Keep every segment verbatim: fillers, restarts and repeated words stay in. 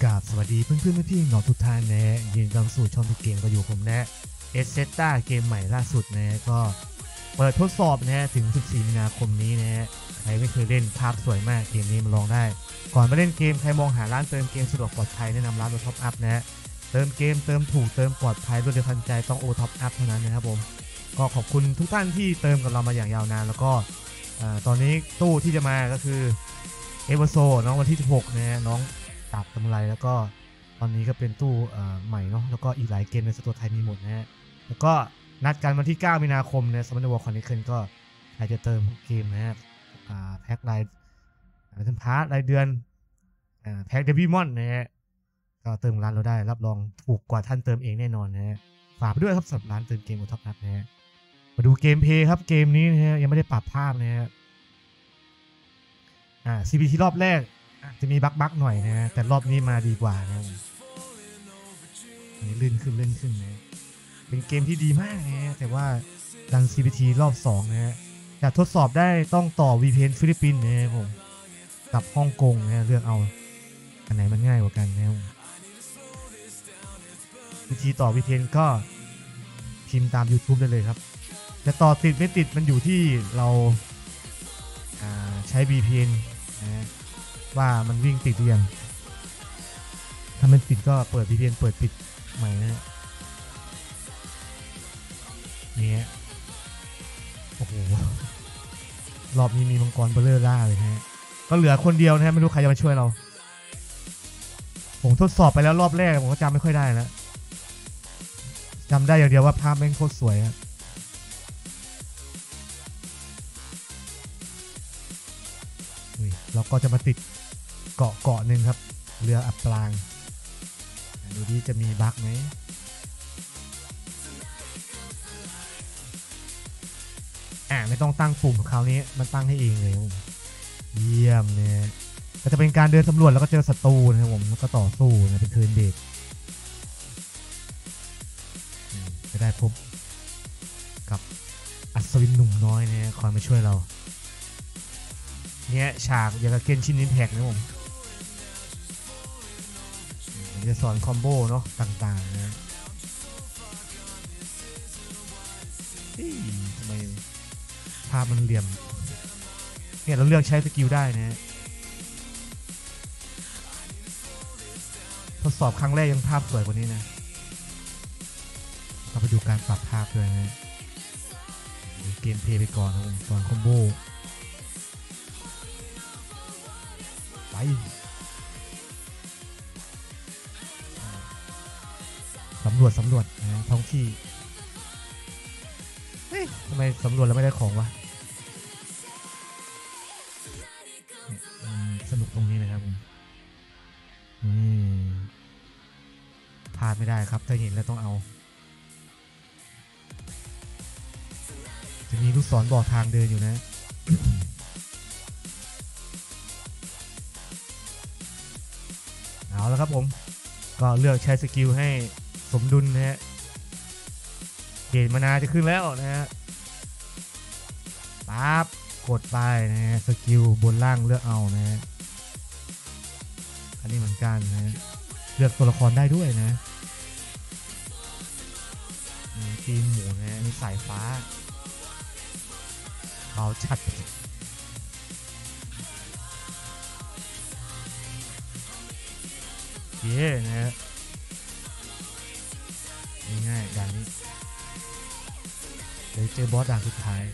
กราบสวัสดีเพื่อนเพื่อนพี่น้องทุกท่านนะยินดีต้อนรับสู่ช่องทุกเกมก็อยู่ผมนะเอสเซต้าเกมใหม่ล่าสุดนะก็เปิดทดสอบนะถึงสิบสี่มีนาคมนี้นะใครไม่เคยเล่นภาพสวยมากเกมนี้มาลองได้ก่อนมาเล่นเกมใครมองหาร้านเติมเกมสะดวกปลอดภัยแนะนำร้านโอท็อปอัพนะเติมเกมเติมถูกเติมปลอดภัยรวดเร็วทันใจต้องโอท็อปอัพเท่านั้นนะครับผมก็ขอบคุณทุกท่านที่เติมกับเรามาอย่างยาวนานแล้วก็ตอนนี้ตู้ที่จะมาก็คือเอเวอร์โซน้องวันที่สิบหกนะน้องตับกำไรแล้วก็ตอนนี้ก็เป็นตู้ใหม่เนาะแล้วก็อีกหลายเกมในสโตร์ไทยมีหมดนะฮะแล้วก็นัดกันวันที่เก้ามีนาคมนะสมัยในวอลคอนเนคเคิลก็ใครจะเติมเกมนะฮะแพ็ครายเติมพาร์ทรายเดือนแพ็คเดบิมอนนะฮะก็เติมร้านเราได้รับรองถูกกว่าท่านเติมเองแน่นอนนะฮะฝากไปด้วยครับสำหรับร้านเติมเกมโอท็อปอัพนะฮะมาดูเกมเพย์ครับเกมนี้นะฮะยังไม่ได้ปรับภาพนะฮะอ่า ซี พี ที รอบแรกจะมีบั๊กบั๊กหน่อยนะแต่รอบนี้มาดีกว่านะนี่ลื่นขึ้นลื่นขึ้นนะเป็นเกมที่ดีมากนะแต่ว่าดัน ซี พี ที รอบสองนะฮะจะทดสอบได้ต้องต่อ วี พี เอ็น ฟิลิปปินส์นะผมกับฮ่องกงนะเลือกเอาอันไหนมันง่ายกว่ากันนะวิธีต่อ วี พี เอ็น ก็พิมพ์ตาม YouTube ได้เลยครับจะต่อติดไม่ติดมันอยู่ที่เราใช้ วี พี เอ็น นะว่ามันวิ่งติดหรือยังถ้ามันติดก็เปิด วี พี เอ็น เปิดปิดใหม่นะนี่โอ้โหรอบนี้มีมังกรเบลเลอร์ล่าเลยฮะก็เหลือคนเดียวนะฮะไม่รู้ใครจะมาช่วยเราผมทดสอบไปแล้วรอบแรกผมก็จำไม่ค่อยได้แล้วจำได้อย่างเดียวว่าภาพแม่งโคตรสวยอะเราก็จะมาติดเกาะเกาะหนึ่งครับเรืออับปางดูดิจะมีบั๊กไหมอ่าไม่ต้องตั้งปุ่มคราวนี้มันตั้งให้เองเลยเยี่ยมเนี่ยก็จะเป็นการเดินสำรวจแล้วก็เจอศัตรูนะครับผมแล้วก็ต่อสู้นะเป็นเทิร์นเบสจะได้พบกับอัศวินหนุ่มน้อยเนี่ยคอยมาช่วยเราเนี่ยฉากอย่างกับเกนชินอิมแพคนะผมจะสอนคอมโบเนาะต่างๆนะทำไมภาพมันเหลี่ยมเนี่ยเราเลือกใช้สกิลได้นะทดสอบครั้งแรกยังภาพสวยกว่านี้นะเราไปดูการปรับภาพด้วยนะเกมเพลย์ไปก่อนนะผมสอนคอมโบไปสำรวจสำรวจนะท้องที่เฮ้ยทำไมสำรวจแล้วไม่ได้ของวะสนุกตรงนี้นะครับนี่พลาดไม่ได้ครับถ้าเห็นแล้วต้องเอาจะมีลูกศรบอกทางเดินอยู่นะ เอาแล้วครับผมก็เลือกใช้สกิลให้สมดุลนะฮะเกณฑ์มานาจะขึ้นแล้วนะฮะปั๊บกดไปนะฮะสกิลบนล่างเลือกเอานะฮะอันนี้เหมือนกันนะเลือกตัวละครได้ด้วยนะมีตีนหมูนะมีสายฟ้าเขาชัดเย้นะฮะง่ายๆด่านนี้เดี๋ยวเจอบอสด่านสุดท้าย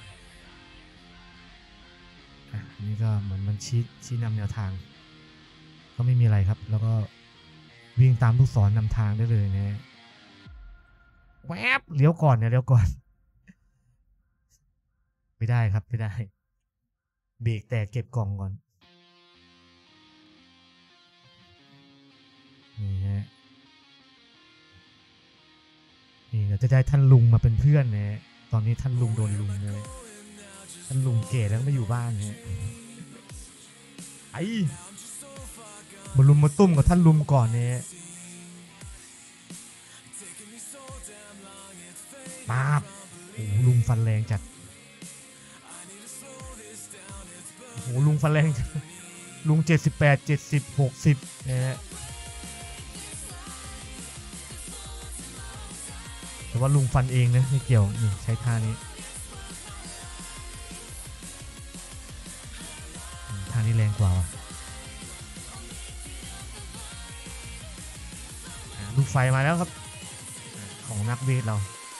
อ่ะนี่ก็เหมือนมันชี้ชี้นำแนวทางก็ไม่มีอะไรครับแล้วก็วิ่งตามลูกศรนำทางได้เลยนะแวบเลี้ยวก่อนเนี่ยเลี้ยวก่อนไม่ได้ครับไม่ได้เบรกแต่เก็บกล่องก่อนนี่ฮะนี่เราจะได้ท่านลุงมาเป็นเพื่อนนะตอนนี้ท่านลุงโดนลุงเลยท่านลุงเก๋แล้วไม่อยู่บ้านฮะไอ้มาลุมมาตุ้มกับท่านลุงก่อนเนี่ยป๊าบโอ้ลุงฟันแรงจัดโอ้ลุงฟันแรงจัดลุงเจ็ดสิบแปด เจ็ดสิบ หกสิบนะฮะแต่ว่าลุงฟันเองนะไม่เกี่ยวนี่ใช้ท่านี้ท่านี้แรงกว่าลูกไฟมาแล้วครับของนักเวทเรา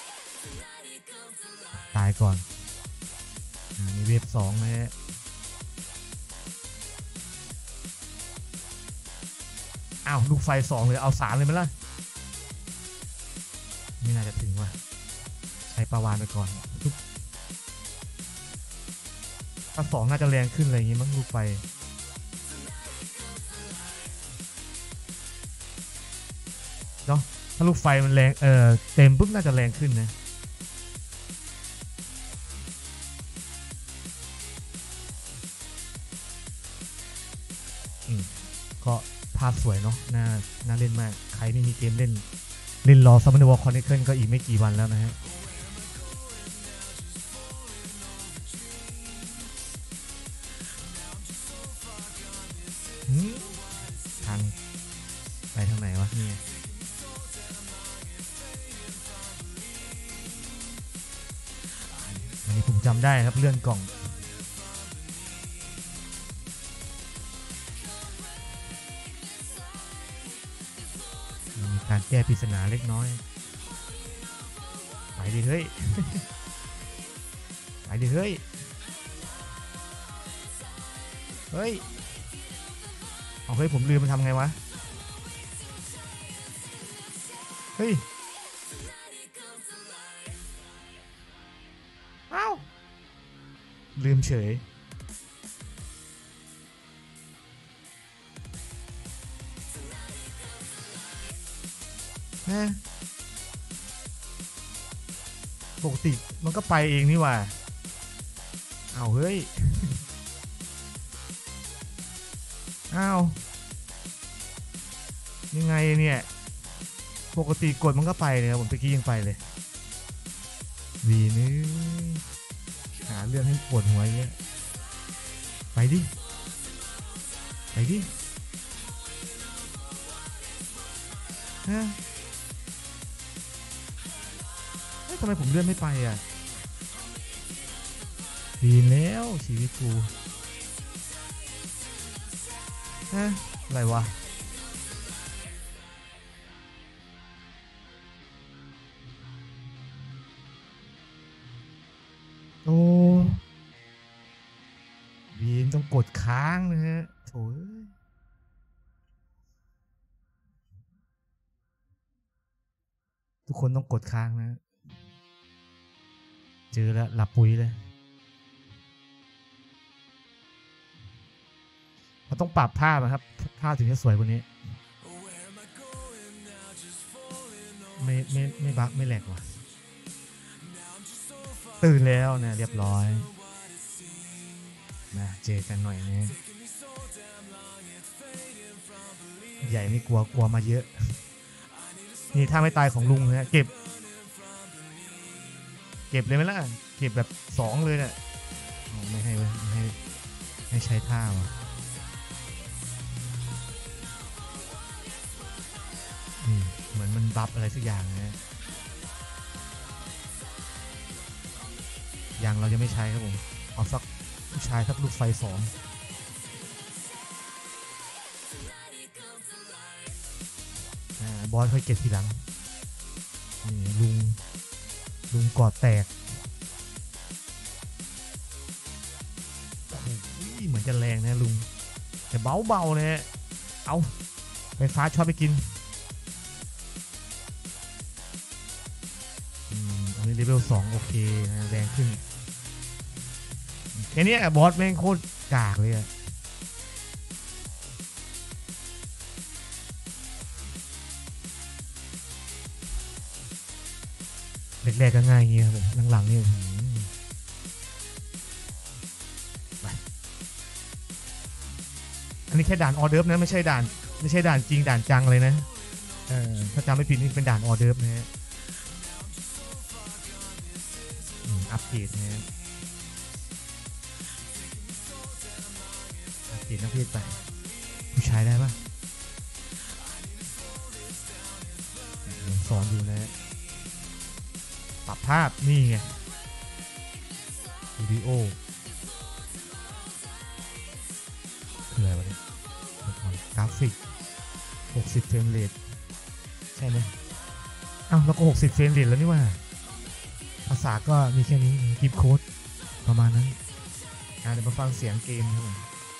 ตายก่อนมีเวฟสองนะฮะอ้าวลูกไฟสองเลยเอาสามเลยไหมล่ะไม่น่าจะถึงว่ะใช้ปลาวานไปก่อนถ้าสองน่าจะแรงขึ้นอะไรอย่างงี้มั้งลูกไฟเนาะถ้าลูกไฟมันแรงเออเต็มปุ๊บน่าจะแรงขึ้นนะอืมก็ภาพสวยเนาะน่าน่าเล่นมากใครไม่มีเกมเล่นเล่นรอ Summoner War Chronicle ก็อีกไม่กี่วันแล้วนะฮะทางไปทางไหนวะนี่อันนี้ผมจำได้ครับเลื่อนกล่องมีการแก้ปริศนาเล็กน้อยไปดิเฮ้ย ไปดิเฮ้ยเฮ้ยเอาเฮ้ยผมลืมมันทำไงวะเฮ้ยอ้าวลืมเฉยนะปกติมันก็ไปเองนี่ว่าเอาเฮ้ยอ้าวยังไงเนี่ยปกติกดมันก็ไปเลยครับผมตะกี้ยังไปเลยวีนึงหาเรื่องให้ปวดหัวเยอะไปดิไปดิฮะทำไมผมเลื่อนไม่ไปอ่ะวีแล้วชีวิตกูฮะอะไรวะโอ้วีนต้องกดค้างนะฮะโถ่ทุกคนต้องกดค้างนะเจอแล้วหลับปุ๋ยเลยเราต้องปรับภาพนะครับภาพถึงจะสวยกว่านี้ไม่ไม่ไม่บั๊กไม่แหลกว่ะตื่นแล้วนะเรียบร้อยนะเจอกันหน่อยนะใหญ่ไม่กลัวกลัวมาเยอะนี่ถ้าไม่ตายของลุงนะเก็บเก็บเลยไหมล่ะเก็บแบบสองเลยเนี่ยไม่ให้ไม่ให้ให้ใช้ท่าวะนี่เหมือนมันบัฟอะไรสักอย่างนะยังเราจะไม่ใช้ครับผมเอาสักผู้ชายสักลูกไฟสองบอสค่อยเก็บทีหลังนี่ลุงลุงกอดแตกโอ้ยเหมือนจะแรงนะลุงแต่เบาเบาเลยเอาไฟฟ้าช็อตไปกินอันนี้เลเวลสองโอเคนะแรงขึ้นแค่นี้บอสแม่งโคตรกากเลยอะแรกๆก็ง่ายเงี้ยครับหลังๆนี่อันนี้แค่ด่านออเดิร์ฟนะไม่ใช่ด่านไม่ใช่ด่านจริงด่านจังเลยนะเออถ้าจำไม่ผิดนี่เป็นด่านออเดิร์ฟนะฮะอัปเกรดนะฮะอัปเกรดนักเวทไปผู้ชายได้ปะสอนอยู่นะรับภาพนี่ไงวิดีโอคืออะไรวะเนี่ยกราฟิกหกสิบเฟรมเรทใช่ไหมอ้าวแล้วก็หกสิบเฟรมเรทแล้วนี่ว่าภาษาก็มีแค่นี้กิฟต์โค้ดประมาณนั้นอ่ะเดี๋ยวมาฟังเสียงเกมครับ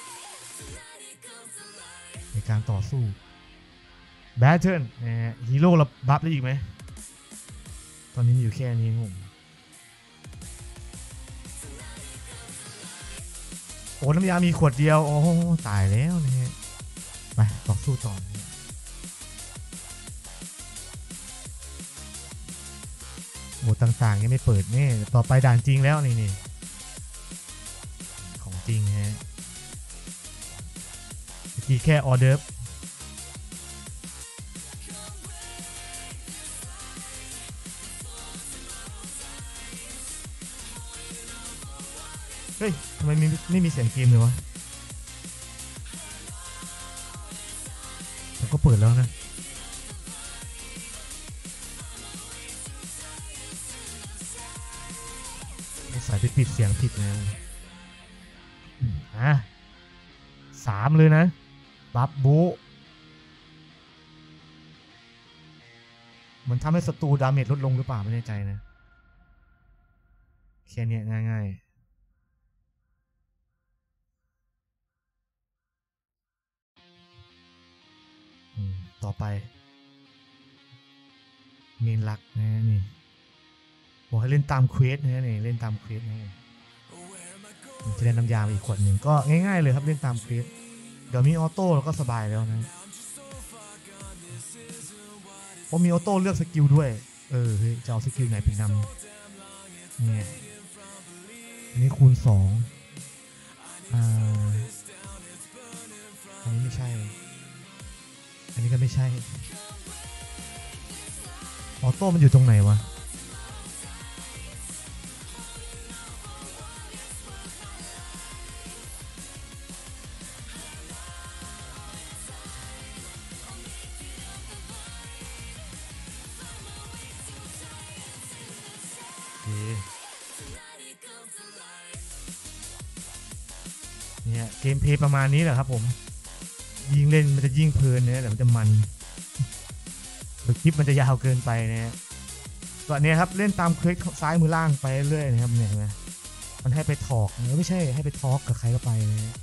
ในการต่อสู้แบทเทิลฮีโร่เราบัฟได้อีกไหมตอนนี้มีอยู่แค่นี้ผมโอ้น้ำยามีขวดเดียวโอ้ตายแล้วนะฮะไปต่อสู้ต่อโหมดต่างๆยังไม่เปิดนี่ต่อไปด่านจริงแล้วนี่นี่ของจริงฮะเมื่อกี้แค่ออเดิร์ฟเฮ้ยทำไมไม่ไม่มีเสียงเกมเลยวะแต่ก็เปิดแล้วนะสายไปปิดเสียงผิดนะอ่ะสามเลยนะบัฟโบมันทำให้ศัตรูดาเมจลดลงหรือเปล่าไม่แน่ใจนะแค่นี้ง่ายๆต่อไปเมนหลักนะนี่บอกให้เล่นตามเควสนะนี่เล่นตามเควสนะจะเล่นน้ำยาอีกขวดหนึ่งก็ง่ายๆเลยครับเล่นตามเควสเดี๋ยวมีออโต้แล้วก็สบายแล้วนะเพราะมีออโต้เลือกสกิลด้วยเออเฮ้ยจะเอาสกิลไหนเป็นนำเนี่ยอันนี้คูณสองอ่าอันนี้ไม่ใช่อันนี้ก็ไม่ใช่ออโต้มันอยู่ตรงไหนวะเนี่ยเกมเพลย์ประมาณนี้แหละครับผมยิงเล่นมันจะยิ่งเพลินเนี่ยแต่มันจะมันคลิปมันจะยาวเกินไปเนี่ยก็เนี้ยครับเล่นตามคลิกซ้ายมือล่างไปเรื่อยนะครับเนี่ยนะมันให้ไปถอกไม่ใช่ให้ไปทอล์กกับใครก็ไปนะ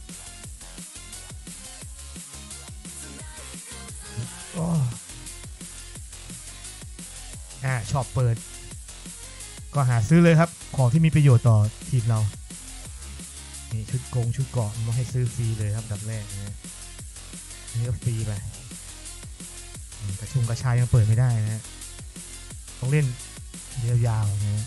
อ่าชอบเปิดก็หาซื้อเลยครับของที่มีประโยชน์ต่อทีมเรานี่ชุดกงชุดเกาะมาให้ซื้อฟรีเลยครับดับแรกนะนี่ก็ฟรีไปกระชุมกระชายยังเปิดไม่ได้นะต้องเล่นยาวๆนะ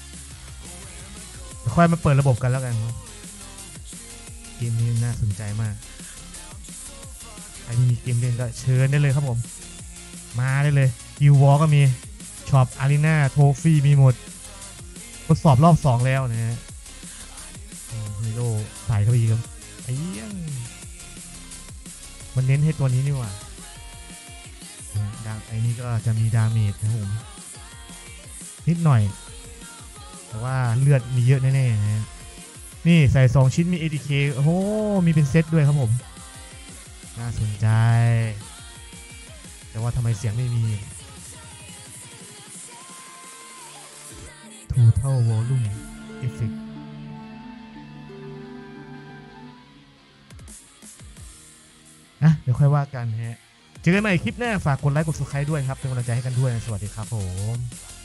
ค่อยมาเปิดระบบกันแล้วกันเกมนี้น่าสนใจมากใครมีเกมเล่นก็เชิญได้เลยครับผมมาได้เลยกิววอลก็มีช็อปอารีนาโทฟี่มีหมดทดสอบรอบสองแล้วนะฮะฮีโร่ใส่เข้าไปอีกครับไอ้ยังมันเน้นให้ตัวนี้นี่หว่าดาไอ้นี่ก็จะมีดาเมจนะผมนิดหน่อยแต่ว่าเลือดมีเยอะแน่ๆนะนี่ใส่สองชิ้นมี เอ ที เค โอ้โหมีเป็นเซตด้วยครับผมน่าสนใจแต่ว่าทำไมเสียงไม่มี Total Volume Effect นะเดี๋ยวค่อยว่ากันฮะเจอกันใหม่คลิปหน้าฝากกดไลค์กด ซับสไครบ์ ด้วยครับเป็นกำลังใจให้กันด้วยสวัสดีครับผม